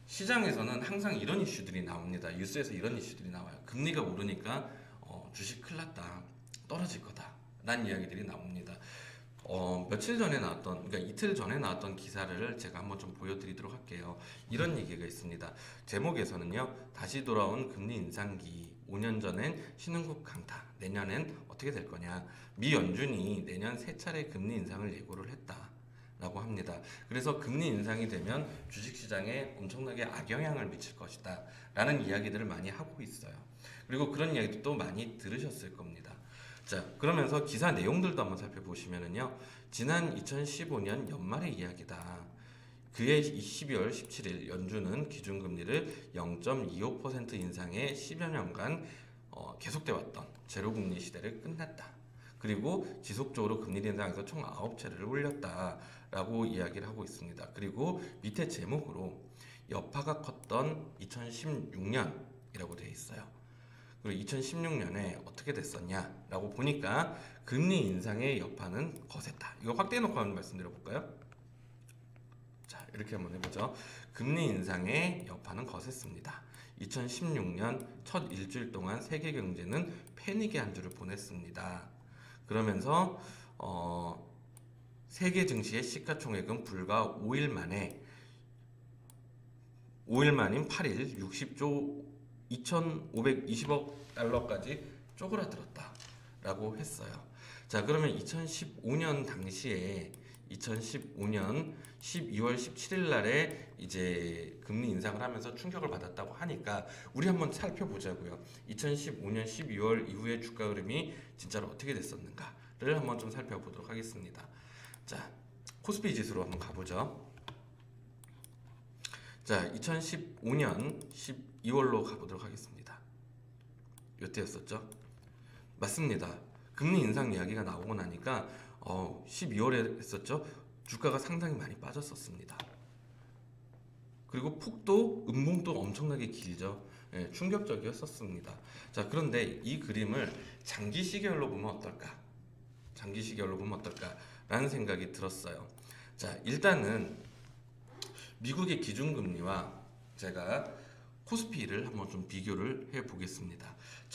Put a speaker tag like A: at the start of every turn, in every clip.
A: 시장에서는 항상 이런 이슈들이 나옵니다. 뉴스에서 이런 이슈들이 나와요. 금리가 오르니까 주식 큰일 났다, 떨어질 거다 라는 이야기들이 나옵니다. 며칠 전에 나왔던, 그러니까 이틀 전에 나왔던 기사를 제가 한번 좀 보여드리도록 할게요. 이런 얘기가 있습니다. 제목에서는요, 다시 돌아온 금리 인상기, 5년 전엔 신흥국 강타, 내년엔 어떻게 될 거냐. 미 연준이 내년 3차례 금리 인상을 예고를 했다 라고 합니다. 그래서 금리 인상이 되면 주식시장에 엄청나게 악영향을 미칠 것이다 라는 이야기들을 많이 하고 있어요. 그리고 그런 이야기도 또 많이 들으셨을 겁니다. 자, 그러면서 기사 내용들도 한번 살펴보시면은요, 지난 2015년 연말의 이야기다. 그해 12월 17일 연준은 기준금리를 0.25% 인상해 10여 년간 계속돼 왔던 제로금리 시대를 끝났다. 그리고 지속적으로 금리 인상에서 총 9차례를 올렸다라고 이야기를 하고 있습니다. 그리고 밑에 제목으로 여파가 컸던 2016년이라고 되어 있어요. 그리고 2016년에 어떻게 됐었냐라고 보니까 금리 인상의 여파는 거셌다. 이거 확대해놓고 한번 말씀드려볼까요? 자, 이렇게 한번 해보죠. 금리 인상의 여파는 거셌습니다. 2016년 첫 일주일 동안 세계 경제는 패닉의 한 주를 보냈습니다. 그러면서 세계 증시의 시가총액은 불과 5일 만인 8일 60조 2,520억 달러까지 쪼그라들었다 라고 했어요. 자, 그러면 2015년 당시에 2015년 12월 17일 날에 이제 금리 인상을 하면서 충격을 받았다고 하니까 우리 한번 살펴보자고요. 2015년 12월 이후의 주가 흐름이 진짜로 어떻게 됐었는가를 한번 좀 살펴보도록 하겠습니다. 자, 코스피 지수로 한번 가보죠. 자, 2015년 12월로 가보도록 하겠습니다. 이때였었죠? 맞습니다. 금리 인상 이야기가 나오고 나니까 12월에 했었죠? 주가가 상당히 많이 빠졌었습니다. 그리고 폭도 음봉도 엄청나게 길죠. 예, 충격적이었었습니다. 자, 그런데 이 그림을 장기 시계열로 보면 어떨까? 장기 시계열로 보면 어떨까라는 생각이 들었어요. 자, 일단은 미국의 기준금리와 제가 코스피를 한번 좀 비교를 해 보겠습니다.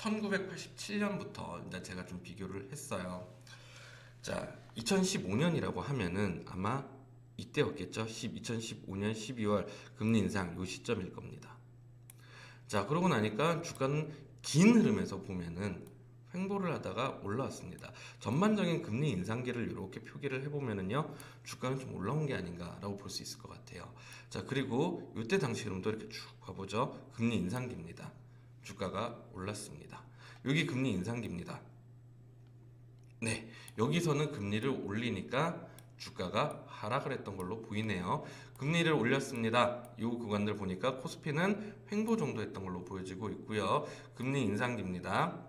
A: 1987년부터 이제 제가 좀 비교를 했어요. 자, 2015년이라고 하면은 아마 이때였겠죠. 2015년 12월 금리 인상 요 시점일 겁니다. 자, 그러고 나니까 주가는 긴 흐름에서 보면은 횡보를 하다가 올라왔습니다. 전반적인 금리 인상기를 이렇게 표기를 해보면은요, 주가는 좀 올라온 게 아닌가라고 볼 수 있을 것 같아요. 자, 그리고 이때 당시 흐름도 이렇게 쭉 봐보죠. 금리 인상기입니다. 주가가 올랐습니다. 여기 금리 인상기입니다. 네, 여기서는 금리를 올리니까 주가가 하락을 했던 걸로 보이네요. 금리를 올렸습니다. 이 구간들 보니까 코스피는 횡보 정도 했던 걸로 보여지고 있고요. 금리 인상기입니다.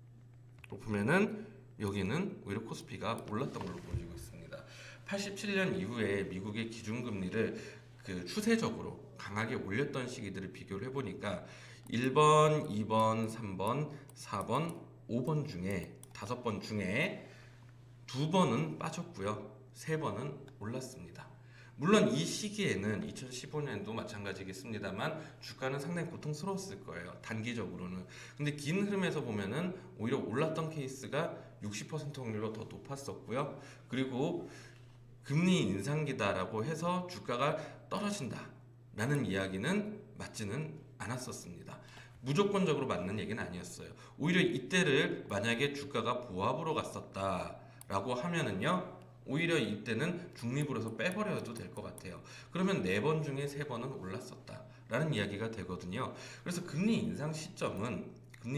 A: 보면은 여기는 오히려 코스피가 올랐던 걸로 보여지고 있습니다. 87년 이후에 미국의 기준금리를 그 추세적으로 강하게 올렸던 시기들을 비교를 해보니까 1번, 2번, 3번, 4번, 5번 중에 5번 중에 2번은 빠졌고요. 3번은 올랐습니다. 물론 이 시기에는 2015년도 마찬가지겠습니다만 주가는 상당히 고통스러웠을 거예요. 단기적으로는. 근데 긴 흐름에서 보면은 오히려 올랐던 케이스가 60% 확률로 더 높았었고요. 그리고 금리 인상기다라고 해서 주가가 떨어진다 라는 이야기는 맞지는 않았었습니다. 무조건적으로 맞는 얘기는 아니었어요. 오히려 이때를 만약에 주가가 보합으로 갔었다 라고 하면은요, 오히려 이때는 중립으로서 빼버려도 될 것 같아요. 그러면 4번 중에 3번은 올랐었다 라는 이야기가 되거든요. 그래서 금리 인상 시점은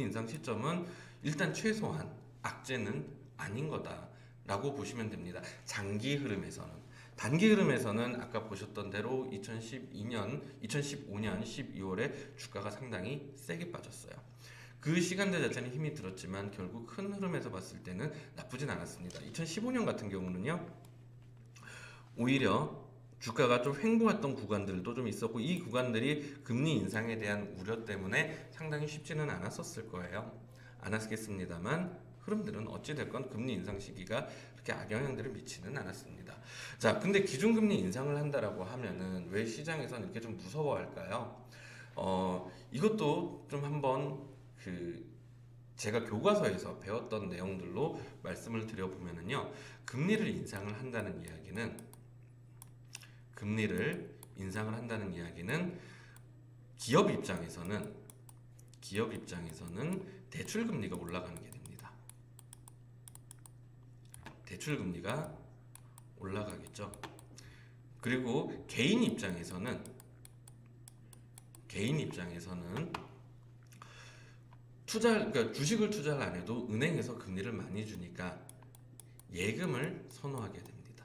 A: 일단 최소한 악재는 아닌 거다 라고 보시면 됩니다. 장기 흐름에서는. 단기 흐름에서는 아까 보셨던 대로 2015년 12월에 주가가 상당히 세게 빠졌어요. 그 시간대 자체는 힘이 들었지만 결국 큰 흐름에서 봤을 때는 나쁘진 않았습니다. 2015년 같은 경우는요, 오히려 주가가 좀 횡보했던 구간들도 좀 있었고, 이 구간들이 금리 인상에 대한 우려 때문에 상당히 쉽지는 않았었을 거예요. 않았겠습니다만 흐름들은 어찌됐건 금리 인상 시기가 그렇게 악영향들을 미치는 않았습니다. 자, 근데 기준금리 인상을 한다라고 하면은 왜 시장에서는 이렇게 좀 무서워할까요? 이것도 좀 한번 제가 교과서에서 배웠던 내용들로 말씀을 드려보면은요, 금리를 인상을 한다는 이야기는 기업 입장에서는 대출 금리가 올라가는 게 됩니다. 대출 금리가 올라가겠죠. 그리고 개인 입장에서는 그러니까 주식을 투자를 안 해도 은행에서 금리를 많이 주니까 예금을 선호하게 됩니다.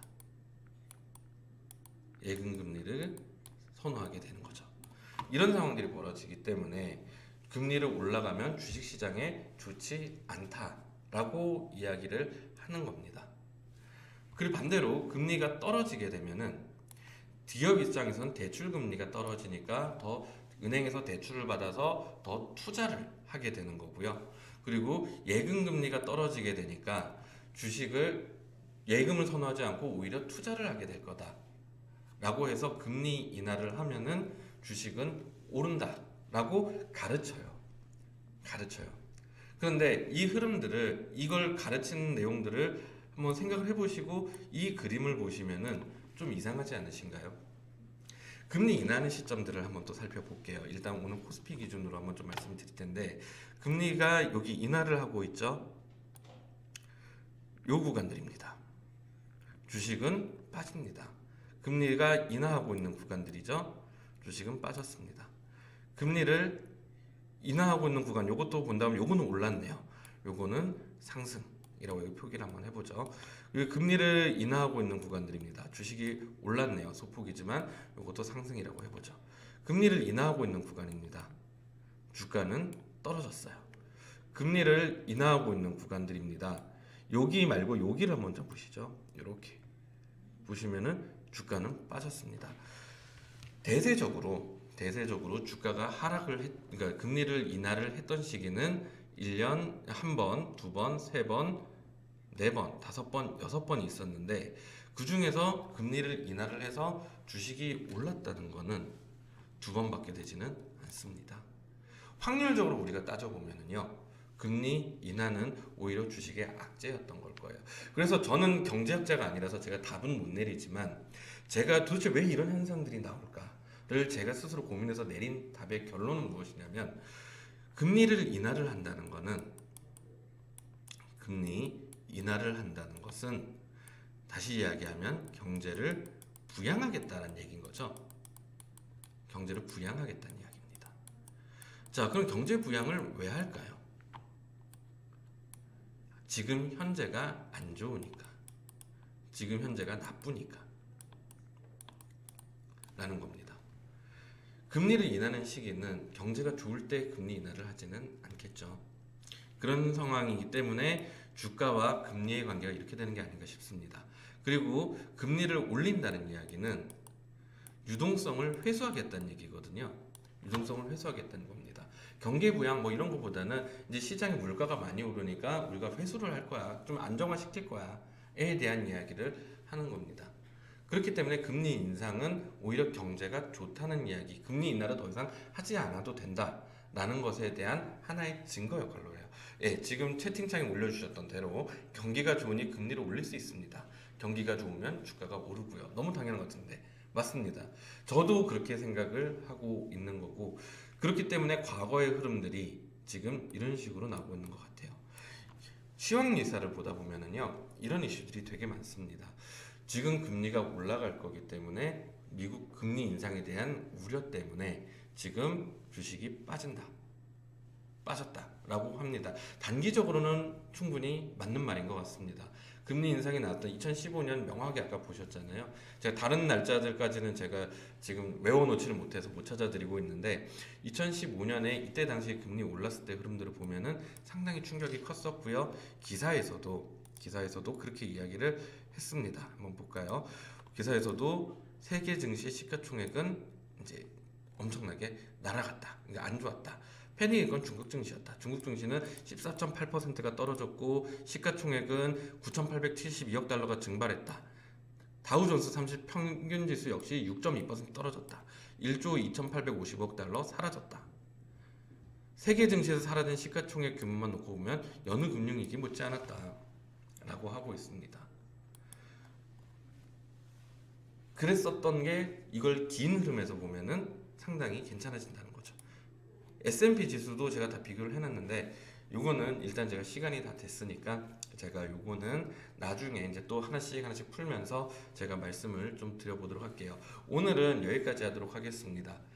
A: 예금 금리를 선호하게 되는 거죠. 이런 상황들이 벌어지기 때문에 금리를 올라가면 주식시장에 좋지 않다라고 이야기를 하는 겁니다. 그리고 반대로 금리가 떨어지게 되면은 기업 입장에서는 대출 금리가 떨어지니까 더 은행에서 대출을 받아서 더 투자를 하게 되는 거고요. 그리고 예금 금리가 떨어지게 되니까 예금을 선호하지 않고 오히려 투자를 하게 될 거다라고 해서 금리 인하를 하면은 주식은 오른다라고 가르쳐요. 그런데 이걸 가르치는 내용들을 한번 생각을 해보시고 이 그림을 보시면은 좀 이상하지 않으신가요? 금리 인하하는 시점들을 한번 또 살펴볼게요. 일단 오늘 코스피 기준으로 한번 좀 말씀드릴 텐데, 금리가 여기 인하를 하고 있죠. 요 구간들입니다. 주식은 빠집니다. 금리가 인하하고 있는 구간들이죠. 주식은 빠졌습니다. 금리를 인하하고 있는 구간, 요것도 본다면 요거는 올랐네요. 요거는 상승이라고 여기 표기를 한번 해보죠. 금리를 인하하고 있는 구간들입니다. 주식이 올랐네요. 소폭이지만 이것도 상승이라고 해보죠. 금리를 인하하고 있는 구간입니다. 주가는 떨어졌어요. 금리를 인하하고 있는 구간들입니다. 여기 말고 여기를 한번 좀 보시죠. 이렇게 보시면은 주가는 빠졌습니다. 대세적으로 주가가 그러니까 금리를 인하를 했던 시기는 1년 한 번, 두 번, 세 번, 4번, 5번, 6번이 있었는데 그 중에서 금리를 인하를 해서 주식이 올랐다는 거는 2번밖에 되지는 않습니다. 확률적으로 우리가 따져보면은요, 금리 인하는 오히려 주식의 악재였던 걸 거예요. 그래서 저는 경제학자가 아니라서 제가 답은 못 내리지만 제가 도대체 왜 이런 현상들이 나올까를 제가 스스로 고민해서 내린 답의 결론은 무엇이냐면, 금리를 인하를 한다는 것은 다시 이야기하면 경제를 부양하겠다는 얘기인 거죠. 경제를 부양하겠다는 이야기입니다. 자, 그럼 경제 부양을 왜 할까요? 지금 현재가 안 좋으니까, 지금 현재가 나쁘니까 라는 겁니다. 금리를 인하는 시기는 경제가 좋을 때 금리 인하를 하지는 않겠죠. 그런 상황이기 때문에 주가와 금리의 관계가 이렇게 되는 게 아닌가 싶습니다. 그리고 금리를 올린다는 이야기는 유동성을 회수하겠다는 얘기거든요. 유동성을 회수하겠다는 겁니다. 경기 부양 뭐 이런 것보다는 이제 시장에 물가가 많이 오르니까 우리가 회수를 할 거야, 좀 안정화시킬 거야에 대한 이야기를 하는 겁니다. 그렇기 때문에 금리 인상은 오히려 경제가 좋다는 이야기, 금리 인하를 더 이상 하지 않아도 된다라는 것에 대한 하나의 증거 역할로 해요. 예, 지금 채팅창에 올려주셨던 대로 경기가 좋으니 금리를 올릴 수 있습니다. 경기가 좋으면 주가가 오르고요. 너무 당연한 것 같은데 맞습니다. 저도 그렇게 생각을 하고 있는 거고, 그렇기 때문에 과거의 흐름들이 지금 이런 식으로 나오고 있는 것 같아요. 시황리사를 보다 보면은요, 이런 이슈들이 되게 많습니다. 지금 금리가 올라갈 거기 때문에 미국 금리 인상에 대한 우려 때문에 지금 주식이 빠졌다라고 합니다. 단기적으로는 충분히 맞는 말인 것 같습니다. 금리 인상이 나왔던 2015년 명확히 아까 보셨잖아요. 제가 다른 날짜들까지는 제가 지금 외워놓지를 못해서 못 찾아드리고 있는데 2015년에 이때 당시 금리 올랐을 때 흐름들을 보면은 상당히 충격이 컸었고요. 기사에서도 그렇게 이야기를 했습니다. 한번 볼까요? 기사에서도 세계 증시 시가총액은 이제 엄청나게 날아갔다. 그러니까 안 좋았다. 패닉은 중국 증시였다. 중국 증시는 14.8%가 떨어졌고 시가총액은 9,872억 달러가 증발했다. 다우존스 30 평균 지수 역시 6.2% 떨어졌다. 1조 2,850억 달러 사라졌다. 세계 증시에서 사라진 시가총액 규모만 놓고 보면 여느 금융위기 못지 않았다라고 하고 있습니다. 그랬었던 게 이걸 긴 흐름에서 보면은 상당히 괜찮아진다는 거죠. S&P 지수도 제가 다 비교를 해놨는데 요거는 일단 제가 시간이 다 됐으니까 제가 요거는 나중에 이제 또 하나씩 풀면서 제가 말씀을 좀 드려보도록 할게요. 오늘은 여기까지 하도록 하겠습니다.